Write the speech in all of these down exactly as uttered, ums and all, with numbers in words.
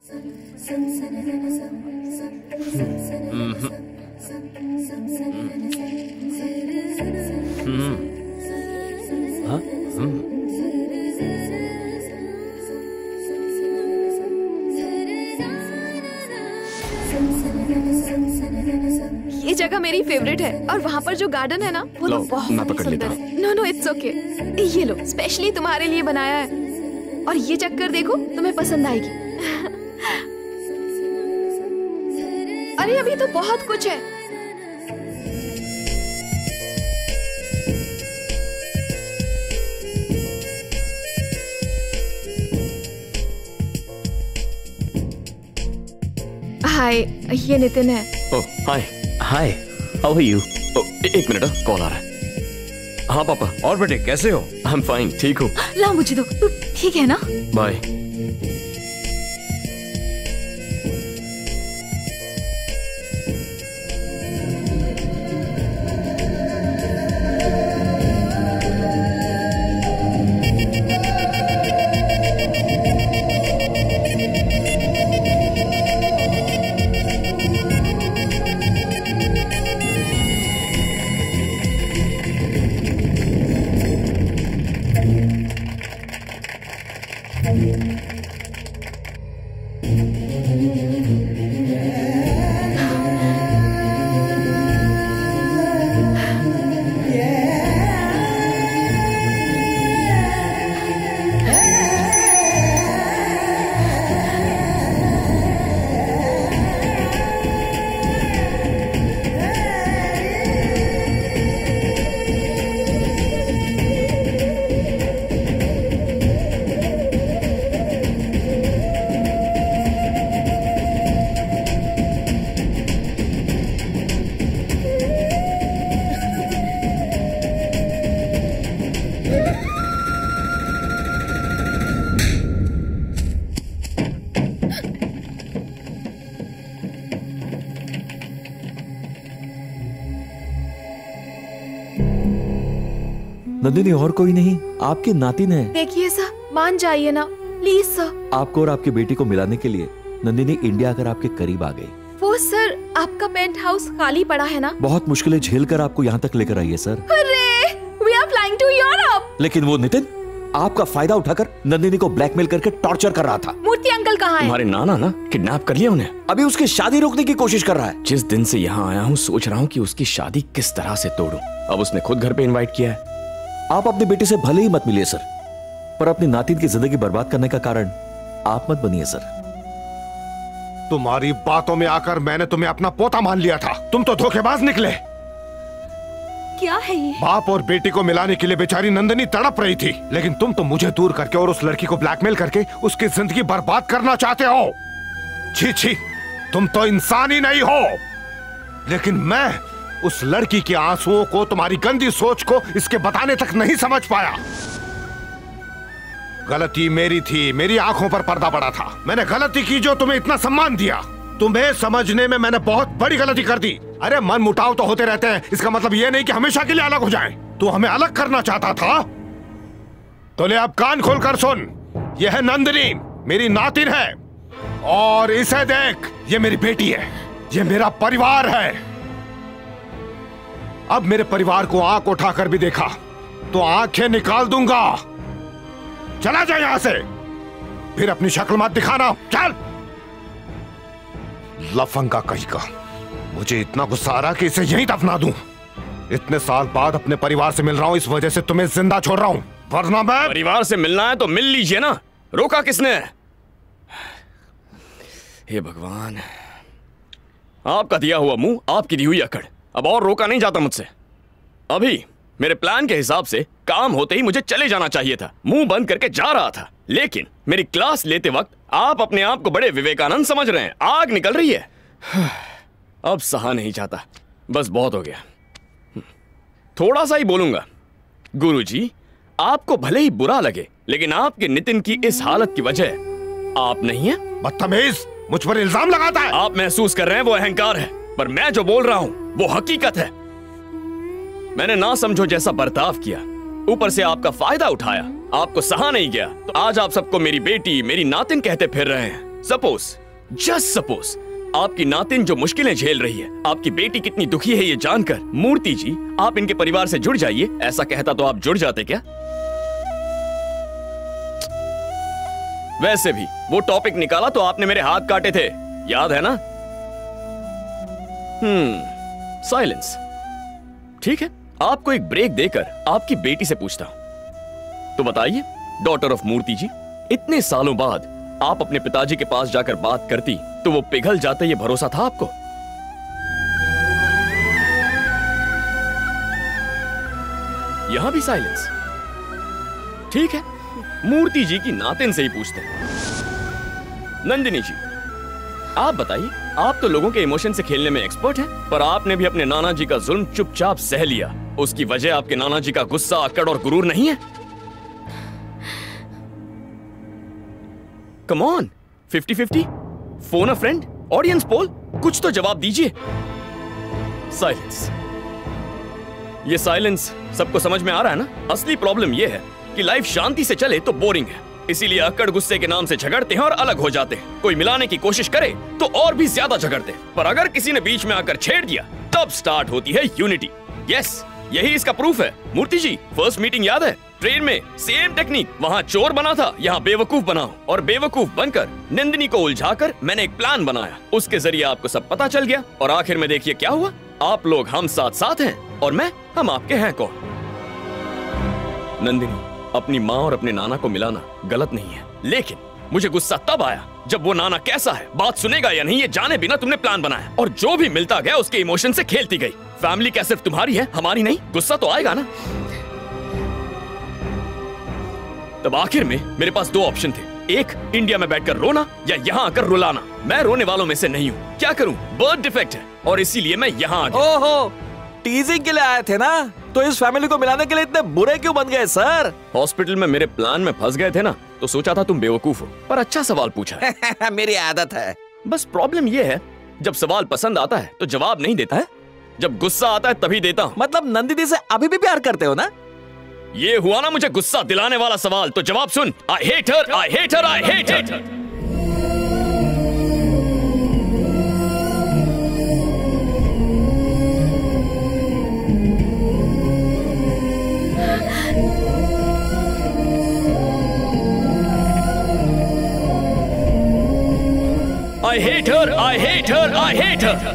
हाँ? ये जगह मेरी फेवरेट है और वहाँ पर जो गार्डन है ना वो तो बहुत सुंदर है। नो नो इट्स ओके, ये लो स्पेशली तुम्हारे लिए बनाया है और ये चक्कर देखो तुम्हें पसंद आएगी। अरे अभी तो बहुत कुछ है। हाय, ये नितिन है। Oh hi. Hi, how are you? एक मिनट, कॉल आ रहा है। हाँ पापा। और बेटे कैसे हो? आई एम फाइन, ठीक हूँ। ला मुझे दो, तू ठीक है ना? बाय। नंदिनी और कोई नहीं, आपकी नातिन है। देखिए सर, मान जाइए ना प्लीज सर। आपको और आपकी बेटी को मिलाने के लिए नंदिनी इंडिया आकर आपके करीब आ गई। वो सर आपका पेंट हाउस खाली पड़ा है ना? बहुत मुश्किलें झेल कर आपको यहाँ तक लेकर आई है सर। अरे, we are flying to Europe। लेकिन वो नितिन आपका फायदा उठाकर नंदिनी को ब्लैकमेल करके टॉर्चर कर रहा था। मूर्ति अंकल कहाँ है? तुम्हारे नाना ना किडनैप कर लिया उन्हें। अभी उसकी शादी रोकने की कोशिश कर रहा है। जिस दिन से यहाँ आया हूँ सोच रहा हूँ कि उसकी शादी किस तरह से तोड़ूं। अब उसने खुद घर पे इनवाइट किया है। आप अपनी बेटी से भले ही मत मिलिए सर, पर अपनी नातिन की जिंदगी बर्बाद करने का कारण आप मत बनिए सर। तुम्हारी बातों में आकर मैंने तुम्हें अपना पोता मान लिया था। तुम तो धोखेबाज निकले। क्या है ये? बाप और बेटी को मिलाने के लिए बेचारी नंदिनी तड़प रही थी, लेकिन तुम तो मुझे दूर करके और उस लड़की को ब्लैकमेल करके उसकी जिंदगी बर्बाद करना चाहते हो। छी छी, तुम तो इंसान ही नहीं हो। लेकिन मैं उस लड़की के आंसुओं को, तुम्हारी गंदी सोच को इसके बताने तक नहीं समझ पाया। गलती मेरी थी, मेरी आंखों पर पर्दा पड़ा था। मैंने गलती की जो तुम्हें इतना सम्मान दिया। तुम्हें समझने में मैंने बहुत बड़ी गलती कर दी। अरे मन मुटाव तो होते रहते हैं, इसका मतलब यह नहीं कि हमेशा के लिए अलग हो जाएं। तू हमें अलग करना चाहता था तो ले अब कान खोलकर सुन। यह है नंदिनी, मेरी नातिन है, और इसे देख, ये मेरी बेटी है, ये मेरा परिवार है। अब मेरे परिवार को आंख उठाकर भी देखा तो आंखें निकाल दूंगा। चला जा यहां से, फिर अपनी शक्ल मत दिखाना। चल। लफंगा कहीं का, मुझे इतना गुस्सा आ रहा कि इसे यहीं दफना दूं। इतने साल बाद अपने परिवार से मिल रहा हूं, इस वजह से तुम्हें जिंदा छोड़ रहा हूं, वरना मैं। परिवार से मिलना है तो मिल लीजिए ना, रोका किसने? हे भगवान, आपका दिया हुआ मुंह, आपकी दी हुई अकड़, अब और रोका नहीं जाता मुझसे। अभी मेरे प्लान के हिसाब से काम होते ही मुझे चले जाना चाहिए था। मुंह बंद करके जा रहा था, लेकिन मेरी क्लास लेते वक्त आप अपने आप को बड़े विवेकानंद समझ रहे हैं। आग निकल रही है। अब सहा नहीं जाता, बस बहुत हो गया। थोड़ा सा ही बोलूंगा। गुरुजी, आपको भले ही बुरा लगे, लेकिन आपके नितिन की इस हालत की वजह आप नहीं है। बदतमीज, मुझ पर इल्जाम लगाता है। आप महसूस कर रहे हैं वो अहंकार है, पर मैं जो बोल रहा हूं वो हकीकत है। मैंने ना समझो जैसा बर्ताव किया, ऊपर से आपका फायदा उठाया, आपको सहा नहीं गया, तो आज आप सबको मेरी बेटी, मेरी नातिन कहते फिर रहे हैं। सपोज, जस्ट सपोज, आपकी नातिन जो मुश्किलें झेल रही है, आपकी बेटी कितनी दुखी है ये जानकर, मूर्ति जी आप इनके परिवार से जुड़ जाइए, ऐसा कहता तो आप जुड़ जाते क्या? वैसे भी वो टॉपिक निकाला तो आपने मेरे हाथ काटे थे, याद है ना? हम्म, साइलेंस। ठीक है, आपको एक ब्रेक देकर आपकी बेटी से पूछता हूं, तो बताइए डॉटर ऑफ मूर्ति जी, इतने सालों बाद आप अपने पिताजी के पास जाकर बात करती तो वो पिघल जाते, ये भरोसा था आपको? यहां भी साइलेंस। ठीक है, मूर्ति जी की नातिन से ही पूछते हैं। नंदिनी जी आप बताइए, आप तो लोगों के इमोशन से खेलने में एक्सपर्ट हैं, पर आपने भी अपने नाना जी का जुल्म चुपचाप सह लिया, उसकी वजह आपके नाना जी का गुस्सा, अकड़ और गुरूर नहीं है? Come on, fifty fifty, phone a friend, audience poll, कुछ तो जवाब दीजिए। साइलेंस। ये साइलेंस सबको समझ में आ रहा है ना? असली प्रॉब्लम ये है कि लाइफ शांति से चले तो बोरिंग है, इसीलिए अकड़ गुस्से के नाम से झगड़ते हैं और अलग हो जाते हैं। कोई मिलाने की कोशिश करे तो और भी ज्यादा झगड़ते हैं, पर अगर किसी ने बीच में आकर छेड़ दिया तब स्टार्ट होती है यूनिटी। यस, यही इसका प्रूफ है। मूर्ति जी, फर्स्ट मीटिंग याद है? ट्रेन में सेम टेक्निक, वहाँ चोर बना था, यहाँ बेवकूफ बना हूँ, और बेवकूफ बनकर नंदिनी को उलझाकर मैंने एक प्लान बनाया, उसके जरिए आपको सब पता चल गया, और आखिर में देखिए क्या हुआ, आप लोग हम साथ साथ हैं और मैं, हम आपके हैं कौन? नंदिनी, अपनी माँ और अपने नाना को मिलाना गलत नहीं है, लेकिन मुझे गुस्सा तब आया जब वो नाना कैसा है, बात सुनेगा या नहीं ये जाने बिना तुमने प्लान बनाया, और जो भी मिलता गया उसके इमोशन से खेलती गई। फैमिली क्या सिर्फ तुम्हारी है, हमारी नहीं? गुस्सा तो आएगा ना? तब आखिर में मेरे पास दो ऑप्शन थे, एक इंडिया में बैठकर रोना या यहाँ आकर रुलाना। मैं रोने वालों में से नहीं हूँ, क्या करूँ, बर्थ डिफेक्ट है, और इसीलिए मैं यहाँ आ गया। ओहो, टीजिंग के लिए आए थे ना, तो इस फैमिली को मिलाने के लिए इतने बुरे क्यों बन गए सर? हॉस्पिटल में मेरे प्लान में फंस गए थे ना, तो सोचा था तुम बेवकूफ हो, पर अच्छा सवाल पूछा है। मेरी आदत है। बस प्रॉब्लम ये है, जब सवाल पसंद आता है तो जवाब नहीं देता है, जब गुस्सा आता है तभी देता हूँ। मतलब नंदिनी से अभी भी प्यार करते हो ना? ये हुआ ना मुझे गुस्सा दिलाने वाला सवाल, तो जवाब सुन। I hate her, I hate her, I hate her. I hate her, I hate her, I hate her.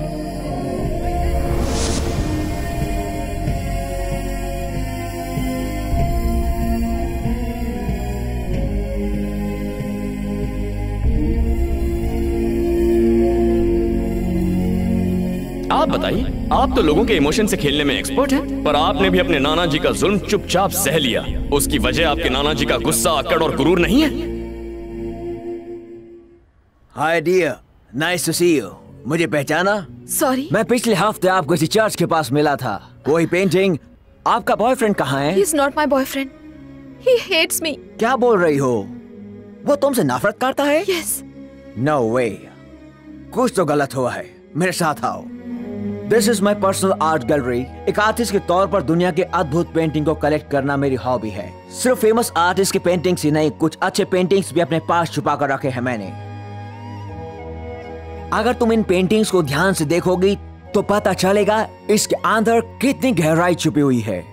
आप बताइए, आप तो लोगों के इमोशन से खेलने में एक्सपर्ट हैं, पर आपने भी अपने नाना जी का जुल्म चुपचाप सह लिया, उसकी वजह आपके नाना जी का गुस्सा, अकड़ और गुरूर नहीं है? Hi dear, nice to see you. मुझे पहचाना? सॉरी, मैं पिछले हफ्ते आपको इसी चर्च के पास मिला था। वही पेंटिंग। आपका बॉयफ्रेंड कहाँ है? He is not my boyfriend, he hates me. क्या बोल रही हो? वो तुमसे नफरत करता है? यस। नो वे, कुछ तो गलत हुआ है। मेरे साथ आओ। This is my personal art gallery. एक आर्टिस्ट के तौर पर दुनिया के अद्भुत पेंटिंग को कलेक्ट करना मेरी हॉबी है। सिर्फ फेमस आर्टिस्ट की पेंटिंग्स ही नहीं, कुछ अच्छे पेंटिंग्स भी अपने पास छुपा कर रखे हैं मैंने। अगर तुम इन पेंटिंग्स को ध्यान से देखोगी तो पता चलेगा इसके अंदर कितनी गहराई छुपी हुई है।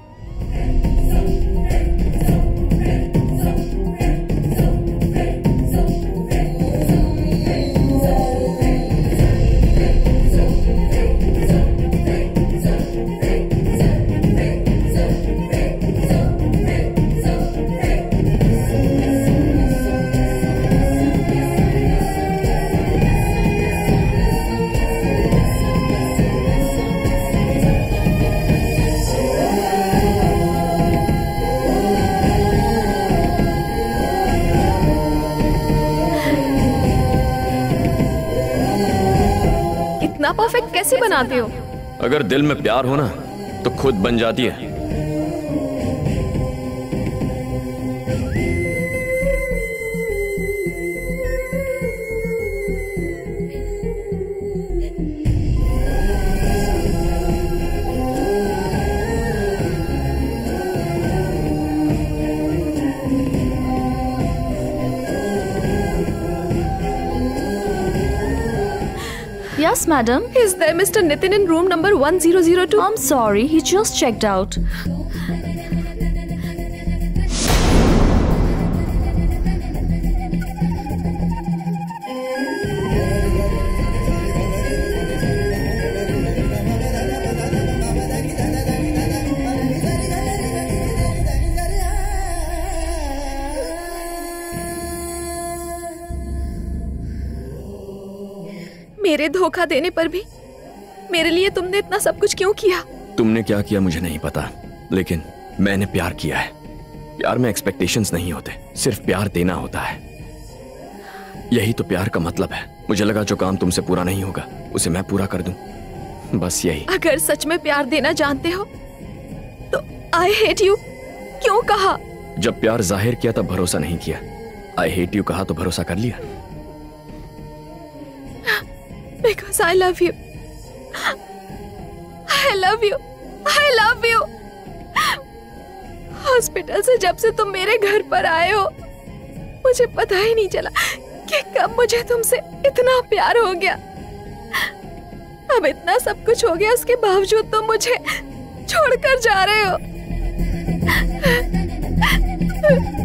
परफेक्ट कैसे बनाते हो? अगर दिल में प्यार हो ना तो खुद बन जाती है। Yes, madam. Is there Mister Nitin in room number one zero zero two? I'm sorry, he just checked out. मेरे धोखा देने पर भी मेरे लिए तुमने इतना सब कुछ क्यों किया? तुमने क्या किया मुझे नहीं पता, लेकिन मैंने प्यार किया है। प्यार में एक्सपेक्टेशंस नहीं होते, सिर्फ प्यार देना होता है। यही तो प्यार का मतलब है। मुझे लगा जो काम तुमसे पूरा नहीं होगा उसे मैं पूरा कर दूं, बस यही। अगर सच में प्यार देना जानते हो तो आई हेट यू क्यों कहा? जब प्यार जाहिर किया तब भरोसा नहीं किया। आई हेट यू कहा तो भरोसा कर लिया। Because I love you. I love you. I love you. Hospital से जब से तुम मेरे घर पर आए हो मुझे पता ही नहीं चला कि कब मुझे तुमसे इतना प्यार हो गया। अब इतना सब कुछ हो गया, उसके बावजूद तुम मुझे छोड़कर जा रहे हो।